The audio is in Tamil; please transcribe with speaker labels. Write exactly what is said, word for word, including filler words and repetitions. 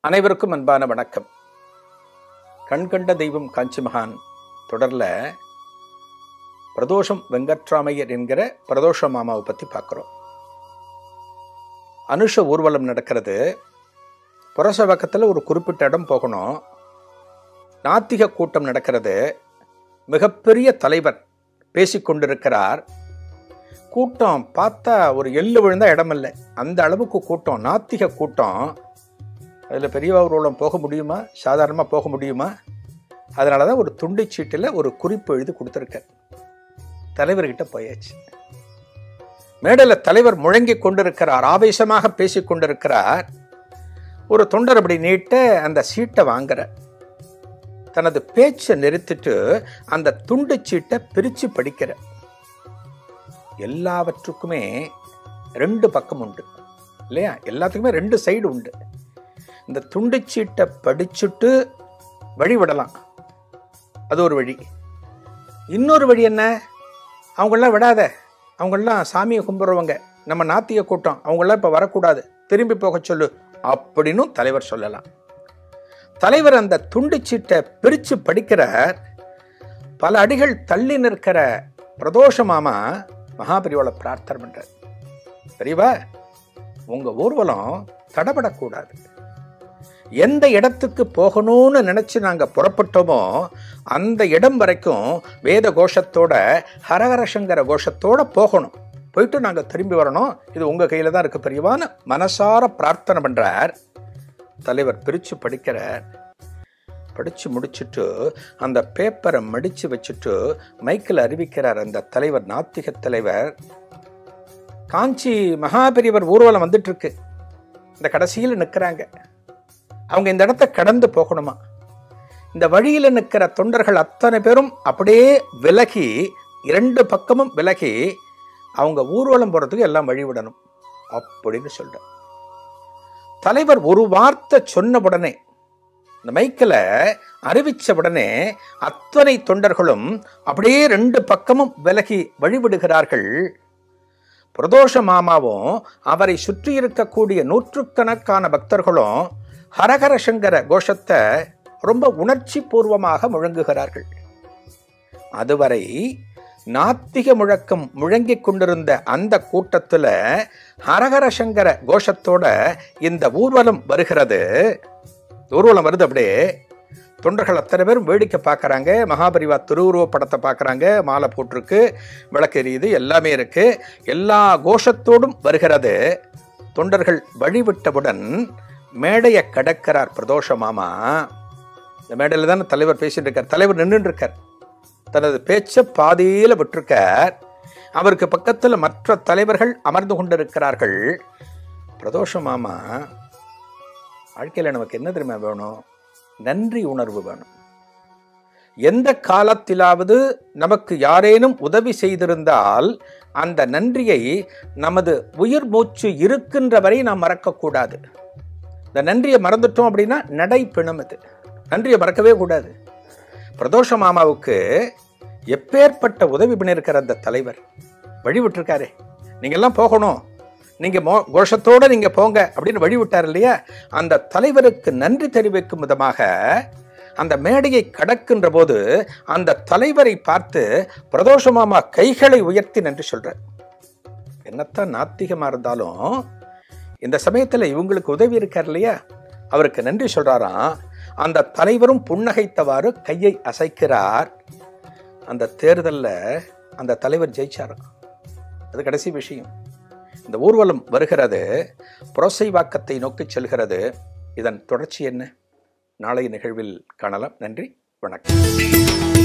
Speaker 1: அனைவருக்கும் அன்பான வணக்கம். கண்கண்ட தெய்வம் காஞ்சிமகான் தொடர்ல பிரதோஷம் வெங்கட்ராமையர் என்கிற பிரதோஷ மாமாவை பற்றி பார்க்குறோம். அனுஷ ஊர்வலம் நடக்கிறது. புரச பக்கத்தில் ஒரு குறிப்பிட்ட இடம் போகணும். நாத்திக கூட்டம் நடக்கிறது. மிகப்பெரிய தலைவர் பேசிக்கொண்டிருக்கிறார். கூட்டம் பார்த்தா ஒரு எள்ளு விழுந்த இடம் இல்லை, அந்த அளவுக்கு கூட்டம், நாத்திக கூட்டம். அதில் பெரியவா ஊர்வலம் போக முடியுமா? சாதாரணமாக போக முடியுமா? அதனால தான் ஒரு துண்டை சீட்டில் ஒரு குறிப்பு எழுதி கொடுத்துருக்கார். தலைவர்கிட்ட போயாச்சு. மேடையில் தலைவர் முழங்கி கொண்டிருக்கிறார், ஆவேசமாக பேசி கொண்டிருக்கிறார். ஒரு தொண்டர் அப்படி நீட்ட அந்த சீட்டை வாங்குற, தனது பேச்சை நிறுத்திட்டு அந்த துண்டு சீட்டை பிரித்து படிக்கிற. எல்லாவற்றுக்குமே ரெண்டு பக்கம் உண்டு இல்லையா? எல்லாத்துக்குமே ரெண்டு சைடு உண்டு. இந்த துண்டு சீட்டை படிச்சுட்டு வழிவிடலாம், அது ஒரு வழி. இன்னொரு வழி என்ன? அவங்களெலாம் விடாத, அவங்களெலாம் சாமியை கும்பிட்றவங்க, நம்ம நாத்திக கூட்டம், அவங்களெலாம் இப்போ வரக்கூடாது, திரும்பி போக சொல்லு அப்படின்னு தலைவர் சொல்லலாம். தலைவர் அந்த துண்டு சீட்டை பிரித்து படிக்கிறார். பல அடிகள் தள்ளி நிற்கிற பிரதோஷ மாமா மகாபெரியாவை பிரார்த்தனை பண்றார். பெரியவா, உங்க ஊர்வலம் தடபடக்கூடாது. எந்த இடத்துக்கு போகணும்னு நினைச்சு நாங்க புறப்பட்டோமோ அந்த இடம் வரைக்கும் வேத கோஷத்தோட, ஹரஹரசங்கர கோஷத்தோட போகணும். போயிட்டு நாங்க திரும்பி வரணும். இது உங்க கையில தான் இருக்கு பெரியவான்னு மனசார பிரார்த்தனை பண்றார். தலைவர் பிரிச்சு படிக்கிறார். படிச்சு முடிச்சுட்டு அந்த பேப்பரை மடிச்சு வச்சுட்டு மைக்கில் அறிவிக்கிறார். அந்த தலைவர், நாத்திக தலைவர், காஞ்சி மகாபெரியவர் ஊர்வலம் வந்துட்டு இருக்கு, இந்த கடைசியில் நிற்கிறாங்க. அவங்க இந்த இடத்த கடந்து போகணுமா? இந்த வழியில் நிற்கிற தொண்டர்கள் அத்தனை பேரும் அப்படியே விலகி, இரண்டு பக்கமும் விலகி அவங்க ஊர்வலம் போறதுக்கு எல்லாம் வழிவிடணும் அப்படின்னு சொல்ற. தலைவர் ஒரு வார்த்தை சொன்ன உடனே, இந்த மைக்கில் அறிவிச்ச உடனே அத்தனை தொண்டர்களும் அப்படியே ரெண்டு பக்கமும் விலகி வழிவிடுகிறார்கள். பிரதோஷ மாமாவும் அவரை சுற்றி இருக்கக்கூடிய நூற்றுக்கணக்கான பக்தர்களும் ஹரஹர சங்கர கோஷத்தை ரொம்ப உணர்ச்சி பூர்வமாக முழங்குகிறார்கள். அதுவரை நாத்திக முழக்கம் முழங்கிக் கொண்டிருந்த அந்த கூட்டத்தில் ஹரஹர சங்கர கோஷத்தோட இந்த ஊர்வலம் வருகிறது. ஊர்வலம் வருது. அப்படியே தொண்டர்கள் அத்தனை பேரும் வேடிக்கை பார்க்குறாங்க. மகாபெரிவா திருவுருவ படத்தை பார்க்குறாங்க. மாலை போட்டிருக்கு, விளக்கு எரியுது, எல்லாமே இருக்கு. எல்லா கோஷத்தோடும் வருகிறது. தொண்டர்கள் வழிவிட்டவுடன் மேடையை கடக்கிறார் பிரதோஷ மாமா. இந்த மேடையில் தான் தலைவர் பேசிட்டு இருக்கார். தலைவர் நின்று இருக்கார், தனது பேச்சை பாதியில் விட்டிருக்கார். அவருக்கு பக்கத்தில் மற்ற தலைவர்கள் அமர்ந்து கொண்டிருக்கிறார்கள். பிரதோஷ மாமா, வாழ்க்கையில் நமக்கு என்ன தெரியுமா வேணும்? நன்றி உணர்வு வேணும். எந்த காலத்திலாவது நமக்கு யாரேனும் உதவி செய்திருந்தால் அந்த நன்றியை நமது உயிர் மூச்சு இருக்கின்ற வரை நாம் மறக்கக்கூடாது. இந்த நன்றியை மறந்துட்டோம் அப்படின்னா நடை பிணமுது. நன்றியை மறக்கவே கூடாது. பிரதோஷ மாமாவுக்கு எப்பேற்பட்ட உதவி பண்ணியிருக்கிற அந்த தலைவர் வழிவிட்டிருக்காரு. நீங்கெல்லாம் போகணும், நீங்க மோ கோஷத்தோட நீங்க போங்க அப்படின்னு வழிவிட்டார் இல்லையா? அந்த தலைவருக்கு நன்றி தெரிவிக்கும் விதமாக அந்த மேடையை கடக்கின்ற போது அந்த தலைவரை பார்த்து பிரதோஷ மாமா கைகளை உயர்த்தி நன்றி சொல்றார். என்னத்தான் நாத்திகமா இருந்தாலும் இந்த சமயத்துல இவங்களுக்கு உதவி இருக்கார் இல்லையா, அவருக்கு நன்றி சொல்றாராம். அந்த தலைவரும் புன்னகைத்தவாறு கையை அசைக்கிறார். அந்த தேர்தலில் அந்த தலைவர் ஜெயிச்சாராம். அது கடைசி விஷயம். இந்த ஊர்வலம் வருகிறது, புரசைவாக்கத்தை நோக்கி செல்கிறது. இதன் தொடர்ச்சி என்ன? நாளைய நிகழ்வில் காணலாம். நன்றி, வணக்கம்.